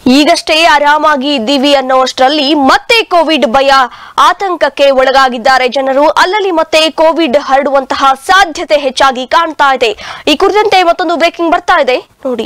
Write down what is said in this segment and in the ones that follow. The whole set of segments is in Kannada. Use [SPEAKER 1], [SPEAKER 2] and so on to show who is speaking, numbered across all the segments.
[SPEAKER 1] ಈಗಷ್ಟೇ ಆರಾಮಾಗಿ ಇದ್ದೀವಿ ಅನ್ನೋಷ್ಟರಲ್ಲಿ ಮತ್ತೆ ಕೋವಿಡ್ ಭಯ ಆತಂಕಕ್ಕೆ ಒಳಗಾಗಿದ್ದಾರೆ ಜನರು. ಅಲ್ಲಲ್ಲಿ ಮತ್ತೆ ಕೋವಿಡ್ ಹರಡುವಂತಹ ಸಾಧ್ಯತೆ ಹೆಚ್ಚಾಗಿ ಕಾಣ್ತಾ ಇದೆ. ಈ ಕುರಿತಂತೆ ಮತ್ತೊಂದು ಬ್ರೇಕಿಂಗ್ ಬರ್ತಾ ಇದೆ ನೋಡಿ.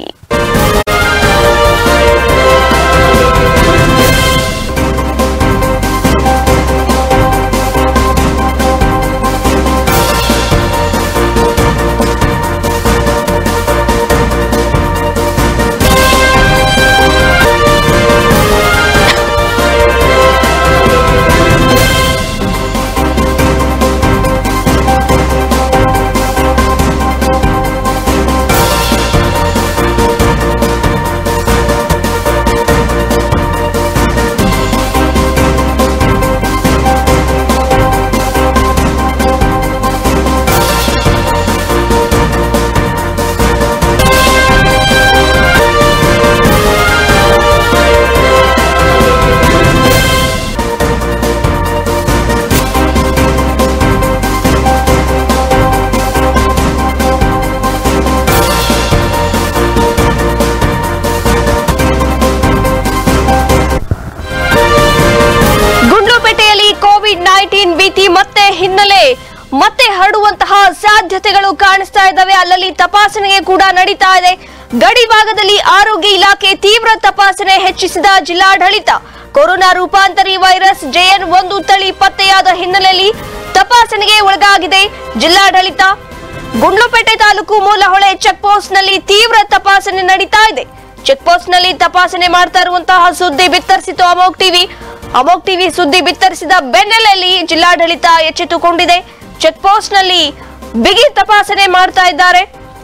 [SPEAKER 1] ಭೀತಿ ಮತ್ತೆ ಹಿನ್ನೆಲೆ ಮತ್ತೆ ಹರಡುವಂತಹ ಸಾಧ್ಯತೆಗಳು ಕಾಣಿಸ್ತಾ ಇದ್ದಾವೆ. ಅಲ್ಲಲ್ಲಿ ತಪಾಸಣೆಗೆ ಕೂಡ ನಡೀತಾ ಇದೆ. ಗಡಿ ಭಾಗದಲ್ಲಿ ಆರೋಗ್ಯ ಇಲಾಖೆ ತೀವ್ರ ತಪಾಸಣೆ ಹೆಚ್ಚಿಸಿದ ಜಿಲ್ಲಾಡಳಿತ. ಕೊರೋನಾ ರೂಪಾಂತರಿ ವೈರಸ್ JN1 ತಳಿ ಪತ್ತೆಯಾದ ಹಿನ್ನೆಲೆಯಲ್ಲಿ ತಪಾಸಣೆಗೆ ಒಳಗಾಗಿದೆ ಜಿಲ್ಲಾಡಳಿತ. ಗುಂಡ್ಲುಪೇಟೆ ತಾಲೂಕು ಮೂಲಹೊಳೆ ಚೆಕ್ ಪೋಸ್ಟ್ ನಲ್ಲಿ ತೀವ್ರ ತಪಾಸಣೆ ನಡೀತಾ ಇದೆ. ಚೆಕ್ ಪೋಸ್ಟ್ ನಲ್ಲಿ ತಪಾಸಣೆ ಮಾಡ್ತಾ ಇರುವಂತಹ ಸುದ್ದಿ ಬಿತ್ತರಿಸಿತು ಅಮೋಕ್ ಟಿವಿ ಸುದ್ದಿ ಬಿತ್ತರಿಸಿದ ಬೆನ್ನಲ್ಲೇ ಜಿಲ್ಲಾಡಳಿತ ಎಚ್ಚೆತ್ತುಕೊಂಡಿದೆ. ಚೆಕ್ ಪೋಸ್ಟ್ ನಲ್ಲಿ ಬಿಗಿ ತಪಾಸಣೆ ಮಾಡ್ತಾ ಇದ್ದಾರೆ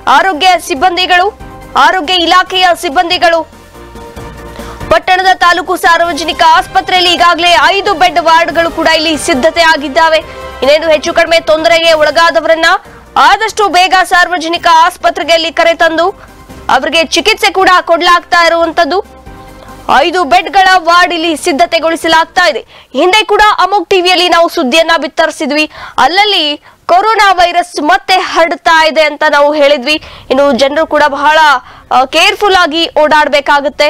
[SPEAKER 1] ಆರೋಗ್ಯ ಇಲಾಖೆಯ ಸಿಬ್ಬಂದಿಗಳು. ಪಟ್ಟಣದ ತಾಲೂಕು ಸಾರ್ವಜನಿಕ ಆಸ್ಪತ್ರೆಯಲ್ಲಿ ಈಗಾಗಲೇ 5 ಬೆಡ್ ವಾರ್ಡ್ಗಳು ಕೂಡ ಇಲ್ಲಿ ಸಿದ್ಧತೆ ಆಗಿದ್ದಾವೆ. ಇನ್ನೇನು ಹೆಚ್ಚು ಕಡಿಮೆ ತೊಂದರೆಗೆ ಒಳಗಾದವರನ್ನ ಆದಷ್ಟು ಬೇಗ ಸಾರ್ವಜನಿಕ ಆಸ್ಪತ್ರೆಗೆ ಕರೆತಂದು ಅವರಿಗೆ ಚಿಕಿತ್ಸೆ ಕೂಡ ಕೊಡಲಾಗ್ತಾ ಇರುವಂತದ್ದು. 5 ಬೆಡ್ಗಳ ವಾರ್ಡ್ ಇಲ್ಲಿ ಸಿದ್ಧತೆಗೊಳಿಸಲಾಗ್ತಾ ಇದೆ. ಹಿಂದೆ ಕೂಡ ಅಮೋಕ್ ಟಿವಿಯಲ್ಲಿ ನಾವು ಸುದ್ದಿಯನ್ನ ಬಿತ್ತರಿಸಿದ್ವಿ. ಅಲ್ಲಲ್ಲಿ ಕೊರೋನಾ ವೈರಸ್ ಮತ್ತೆ ಹರಡ್ತಾ ಇದೆ ಅಂತ ನಾವು ಹೇಳಿದ್ವಿ. ಇನ್ನು ಜನರು ಕೂಡ ಬಹಳ ಕೇರ್ಫುಲ್ ಆಗಿ ಓಡಾಡಬೇಕಾಗುತ್ತೆ.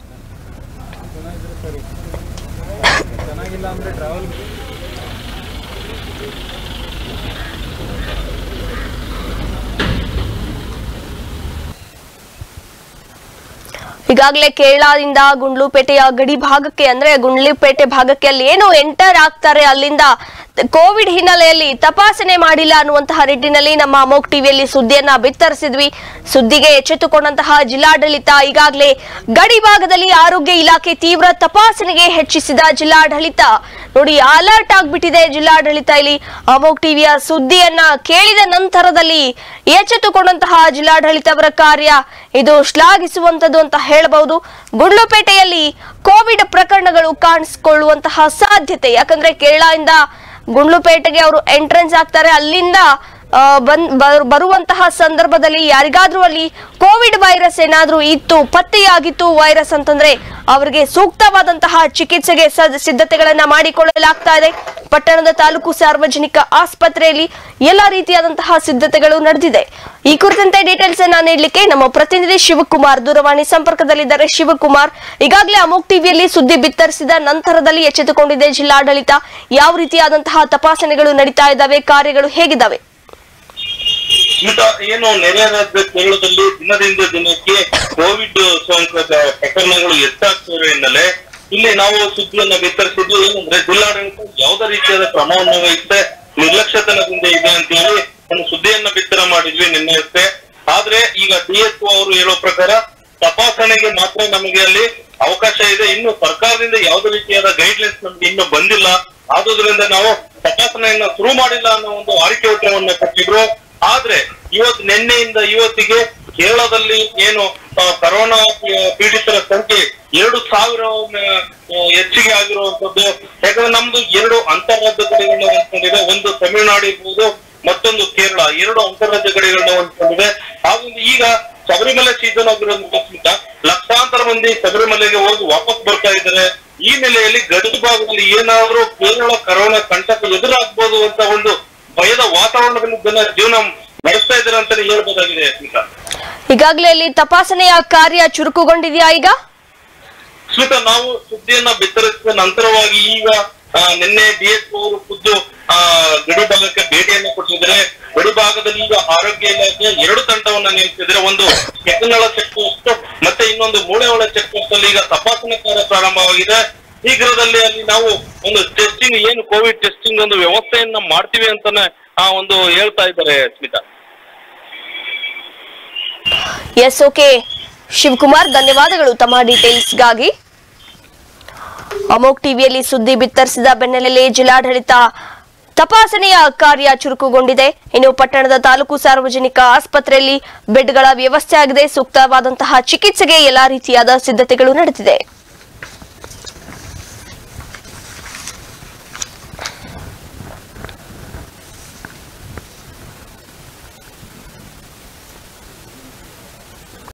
[SPEAKER 1] ಈಗಾಗಲೇ ಕೇರಳದಿಂದ ಗುಂಡ್ಲುಪೇಟೆಯ ಗಡಿ ಭಾಗಕ್ಕೆ ಅಂದ್ರೆ ಗುಂಡ್ಲುಪೇಟೆ ಭಾಗಕ್ಕೆ ಅಲ್ಲಿ ಏನು ಎಂಟರ್ ಆಗ್ತಾರೆ ಅಲ್ಲಿಂದ ಕೋವಿಡ್ ಹಿನ್ನೆಲೆಯಲ್ಲಿ ತಪಾಸಣೆ ಮಾಡಿಲ್ಲ ಅನ್ನುವಂತಹ ನಿಟ್ಟಿನಲ್ಲಿ ನಮ್ಮ ಅಮೋಕ್ ಟಿವಿಯಲ್ಲಿ ಸುದ್ದಿಯನ್ನ ಬಿತ್ತರಿಸಿದ್ವಿ. ಸುದ್ದಿಗೆ ಎಚ್ಚೆತ್ತುಕೊಂಡಂತಹ ಜಿಲ್ಲಾಡಳಿತ ಈಗಾಗಲೇ ಗಡಿ ಭಾಗದಲ್ಲಿ ಆರೋಗ್ಯ ಇಲಾಖೆ ತೀವ್ರ ತಪಾಸಣೆಗೆ ಹೆಚ್ಚಿಸಿದ ಜಿಲ್ಲಾಡಳಿತ. ನೋಡಿ, ಅಲರ್ಟ್ ಆಗ್ಬಿಟ್ಟಿದೆ ಜಿಲ್ಲಾಡಳಿತ. ಇಲ್ಲಿ ಅಮೋಕ್ ಟಿವಿಯ ಸುದ್ದಿಯನ್ನ ಕೇಳಿದ ನಂತರದಲ್ಲಿ ಎಚ್ಚೆತ್ತುಕೊಂಡಂತಹ ಜಿಲ್ಲಾಡಳಿತವರ ಕಾರ್ಯ ಇದು ಶ್ಲಾಘಿಸುವಂತದ್ದು ಅಂತ ಹೇಳಬಹುದು. ಗುಂಡ್ಲುಪೇಟೆಯಲ್ಲಿ ಕೋವಿಡ್ ಪ್ರಕರಣಗಳು ಕಾಣಿಸಿಕೊಳ್ಳುವಂತಹ ಸಾಧ್ಯತೆ, ಯಾಕಂದ್ರೆ ಕೇರಳದಿಂದ ಗುಂಡ್ಲುಪೇಟೆಗೆ ಅವರು ಎಂಟ್ರೆನ್ಸ್ ಆಗ್ತಾರೆ. ಅಲ್ಲಿಂದ ಬರುವಂತಹ ಸಂದರ್ಭದಲ್ಲಿ ಯಾರಿಗಾದ್ರೂ ಅಲ್ಲಿ ಕೋವಿಡ್ ವೈರಸ್ ಏನಾದ್ರೂ ಇತ್ತು, ಪತ್ತೆಯಾಗಿತ್ತು ವೈರಸ್ ಅಂತಂದ್ರೆ ಅವರಿಗೆ ಸೂಕ್ತವಾದಂತಹ ಚಿಕಿತ್ಸೆಗೆ ಸಿದ್ಧತೆಗಳನ್ನ ಮಾಡಿಕೊಳ್ಳಲಾಗ್ತಾ ಇದೆ. ಪಟ್ಟಣದ ತಾಲೂಕು ಸಾರ್ವಜನಿಕ ಆಸ್ಪತ್ರೆಯಲ್ಲಿ ಎಲ್ಲಾ ರೀತಿಯಾದಂತಹ ಸಿದ್ಧತೆಗಳು ನಡೆದಿದೆ. ಈ ಕುರಿತಂತೆ ಡೀಟೇಲ್ಸ್ ಅನ್ನ ನೀಡಲಿಕ್ಕೆ ನಮ್ಮ ಪ್ರತಿನಿಧಿ ಶಿವಕುಮಾರ್ ದೂರವಾಣಿ ಸಂಪರ್ಕದಲ್ಲಿದ್ದಾರೆ. ಶಿವಕುಮಾರ್, ಈಗಾಗಲೇ ಅಮೋಕ್ ಟಿವಿಯಲ್ಲಿ ಸುದ್ದಿ ಬಿತ್ತರಿಸಿದ ನಂತರದಲ್ಲಿ ಎಚ್ಚೆತ್ತುಕೊಂಡಿದೆ ಜಿಲ್ಲಾಡಳಿತ. ಯಾವ ರೀತಿಯಾದಂತಹ ತಪಾಸಣೆಗಳು ನಡೀತಾ ಇದ್ದಾವೆ, ಕಾರ್ಯಗಳು ಹೇಗಿದ್ದಾವೆ?
[SPEAKER 2] ಏನು ನೆರೆ ರಾಜ್ಯ ಕೇರಳದಲ್ಲಿ ದಿನದಿಂದ ದಿನಕ್ಕೆ ಕೋವಿಡ್ ಸೋಂಕದ ಪ್ರಕರಣಗಳು ಹೆಚ್ಚಾಗ್ತಿರೋ ಹಿನ್ನೆಲೆ ಇಲ್ಲಿ ನಾವು ಸುದ್ದಿಯನ್ನ ಬಿತ್ತರಿಸಿದ್ದು ಏನಂದ್ರೆ ಜಿಲ್ಲಾಡಳಿತ ಯಾವುದೇ ರೀತಿಯಾದ ಕ್ರಮವನ್ನು ವಹಿಸದೆ ನಿರ್ಲಕ್ಷ್ಯತನದಿಂದ ಇದೆ ಅಂತ ಹೇಳಿ ಒಂದು ಸುದ್ದಿಯನ್ನ ಬಿತ್ತರ ಮಾಡಿದ್ವಿ ನಿನ್ನೆಯಷ್ಟೇ. ಆದ್ರೆ ಈಗ DSO ಅವರು ಹೇಳೋ ಪ್ರಕಾರ ತಪಾಸಣೆಗೆ ಮಾತ್ರ ನಮಗೆ ಅಲ್ಲಿ ಅವಕಾಶ ಇದೆ. ಇನ್ನು ಸರ್ಕಾರದಿಂದ ಯಾವುದೇ ರೀತಿಯಾದ ಗೈಡ್ಲೈನ್ಸ್ ನಮ್ಗೆ ಇನ್ನು ಬಂದಿಲ್ಲ. ಆದುದರಿಂದ ನಾವು ತಪಾಸಣೆಯನ್ನ ಶುರು ಮಾಡಿಲ್ಲ ಅನ್ನೋ ಒಂದು ಆಯ್ಕೆ ಉತ್ತರವನ್ನ ಕೊಟ್ಟಿದ್ರು. ಆದ್ರೆ ನಿನ್ನೆಯಿಂದ ಇವತ್ತಿಗೆ ಕೇರಳದಲ್ಲಿ ಏನು ಕೊರೋನಾ ಪೀಡಿತರ ಸಂಖ್ಯೆ 2,000 ಹೆಚ್ಚಿಗೆ ಆಗಿರುವಂತದ್ದು. ಯಾಕಂದ್ರೆ ನಮ್ದು 2 ಅಂತಾರಾಜ್ಯ ಗಡಿಗಳನ್ನ ಹೊಂದ್ಕೊಂಡಿದೆ. ಒಂದು ತಮಿಳುನಾಡು ಇರ್ಬೋದು, ಮತ್ತೊಂದು ಕೇರಳ. 2 ಅಂತಾರಾಜ್ಯ ಗಡಿಗಳನ್ನ ಹೊಂದ್ಕೊಂಡಿದೆ. ಹಾಗಾಗಿ ಈಗ ಶಬರಿಮಲೆ ಸೀಸನ್ ಆಗಿರೋದ್ರಿಂದ ಲಕ್ಷಾಂತರ ಮಂದಿ ಶಬರಿಮಲೆಗೆ ಹೋಗಿ ವಾಪಸ್ ಬರ್ತಾ ಇದ್ದಾರೆ. ಈ ನೆಲೆಯಲ್ಲಿ ಗಡಿ ಭಾಗದಲ್ಲಿ ಏನಾದ್ರೂ ಕೇರಳ ಕೊರೋನಾ ಕಂಟಕ ಎದುರಾಗ್ಬೋದು ಅಂತ ಒಂದು ಭಯದ ವಾತಾವರಣದಲ್ಲಿ ಜನ ಜೀವನ ನಡೆಸ್ತಾ ಇದ್ದಾರೆ ಅಂತಾನೆ ಹೇಳ್ಬೋದಾಗಿದೆ.
[SPEAKER 1] ಈಗಾಗಲೇ ಅಲ್ಲಿ ತಪಾಸಣೆಯ ಕಾರ್ಯ ಚುರುಕುಗೊಂಡಿದೆಯಾ? ಈಗ
[SPEAKER 2] ಸ್ಮಿತಾ, ನಾವು ಸುದ್ದಿಯನ್ನ ಬಿತ್ತರಿಸಿದ ನಂತರವಾಗಿ ಈಗ ನಿನ್ನೆ DSO ಅವರು ಖುದ್ದು ಗಡಿ ಭಾಗಕ್ಕೆ ಭೇಟಿಯನ್ನು ಕೊಟ್ಟಿದ್ದಾರೆ. ಗಡಿ ಭಾಗದಲ್ಲಿ ಈಗ ಆರೋಗ್ಯ ಇಲಾಖೆ 2 ತಂಡವನ್ನ ನೇಮಿಸಿದ್ರೆ, ಒಂದು ಕೆಕನಳ ಚೆಕ್ ಪೋಸ್ಟ್ ಮತ್ತೆ ಇನ್ನೊಂದು ಮೂಳೆಹೊಳೆ ಚೆಕ್ ಪೋಸ್ಟ್ ಅಲ್ಲಿ ಈಗ ತಪಾಸಣೆ ಕಾರ್ಯ ಪ್ರಾರಂಭವಾಗಿದೆ. ಶೀಘ್ರದಲ್ಲಿ ಅಲ್ಲಿ ನಾವು ಒಂದು ಟೆಸ್ಟಿಂಗ್, ಏನು ಕೋವಿಡ್ ಟೆಸ್ಟಿಂಗ್ ಒಂದು ವ್ಯವಸ್ಥೆಯನ್ನ ಮಾಡ್ತೀವಿ ಅಂತಾನೆ ಒಂದು ಹೇಳ್ತಾ ಇದ್ದಾರೆ ಸ್ಮಿತಾ.
[SPEAKER 1] ಎಸ್, ಓಕೆ ಶಿವಕುಮಾರ್, ಧನ್ಯವಾದಗಳು ತಮ್ಮ ಡೀಟೇಲ್ಸ್ಗಾಗಿ. ಅಮೋಕ್ ಟಿವಿಯಲ್ಲಿ ಸುದ್ದಿ ಬಿತ್ತರಿಸಿದ ಬೆನ್ನಲ್ಲೇ ಜಿಲ್ಲಾಡಳಿತ ತಪಾಸಣೆಯ ಕಾರ್ಯ ಚುರುಕುಗೊಂಡಿದೆ. ಇನ್ನು ಪಟ್ಟಣದ ತಾಲೂಕು ಸಾರ್ವಜನಿಕ ಆಸ್ಪತ್ರೆಯಲ್ಲಿ ಬೆಡ್ಗಳ ವ್ಯವಸ್ಥೆ ಆಗಿದೆ. ಸೂಕ್ತವಾದಂತಹ ಚಿಕಿತ್ಸೆಗೆ ಎಲ್ಲಾ ರೀತಿಯಾದ ಸಿದ್ಧತೆಗಳು ನಡೆದಿದೆ.